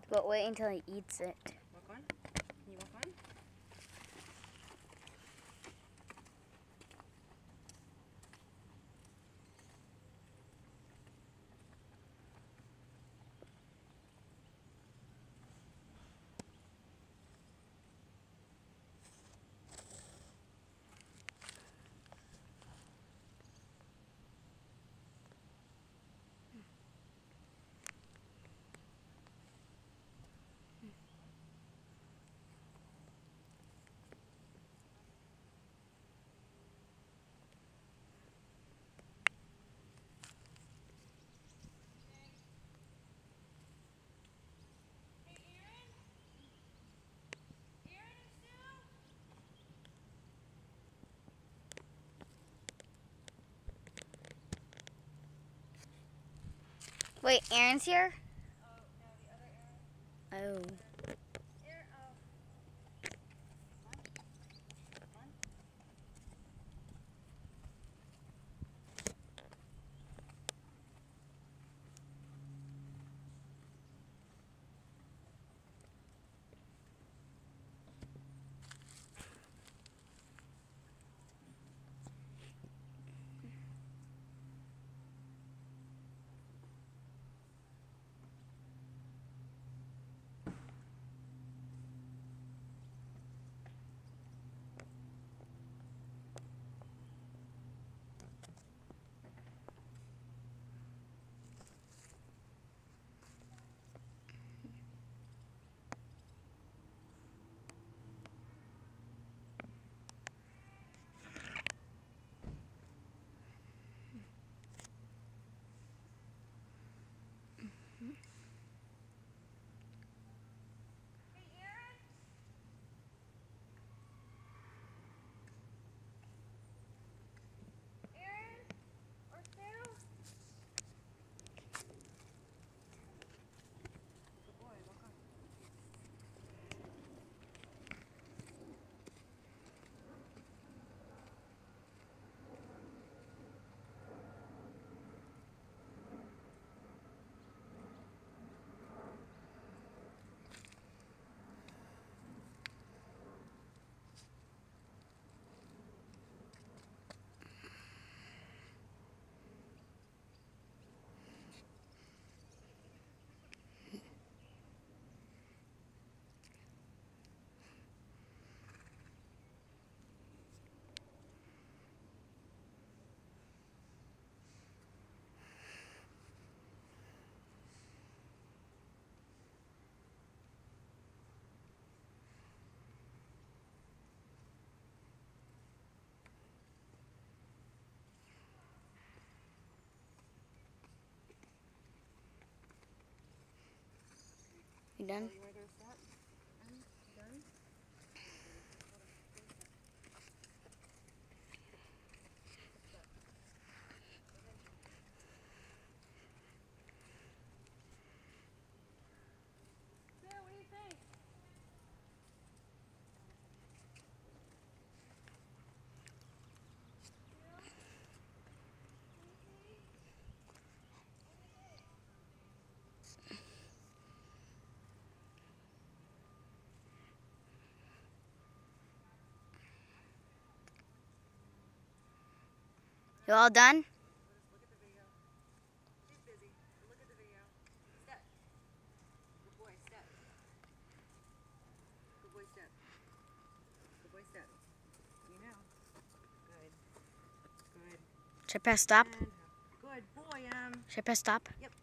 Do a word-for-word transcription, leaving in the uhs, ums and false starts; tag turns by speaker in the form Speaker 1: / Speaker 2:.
Speaker 1: But wait until he eats it.
Speaker 2: Walk on. Can you walk on?
Speaker 1: Wait, Aaron's here?
Speaker 2: Oh, no, the other Aaron.
Speaker 1: Oh.
Speaker 2: Aaron, oh. Come on. Come on.
Speaker 1: You done?
Speaker 2: Oh, you want to go to stop? Um, you done? Sarah, what do you think?
Speaker 1: You all done?
Speaker 2: Look at the video. She's busy. Look at the video. Step. Good boy, step. Good boy, step. Good boy, step. You know. Good. Good.
Speaker 1: Should I press stop?
Speaker 2: And good boy, um.
Speaker 1: Should I press stop?
Speaker 2: Yep.